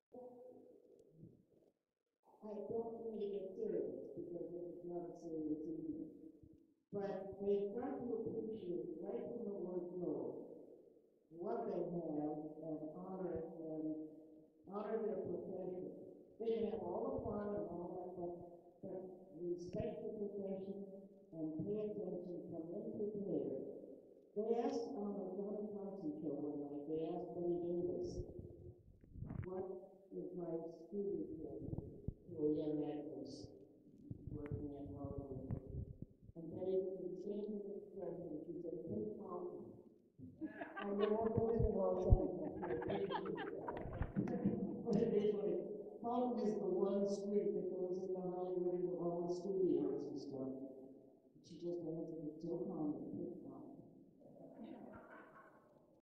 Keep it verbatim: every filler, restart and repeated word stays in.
I don't really get serious because this is not a serious evening. But they've got to appreciate right from the word go what they have and honor and honor their profession. They can have all the fun and all that, but, but respect the profession and pay attention, come in prepared. They asked on the Johnny Carson show one night, they asked Betty Davis, what advice she would give to a young actress working in Hollywood. And Betty did the same expression. She said, "Take Fountain." And you won't believe it all something. But it is like, Fountain is the one street that goes into Hollywood into all the studios and stuff. She just answered it so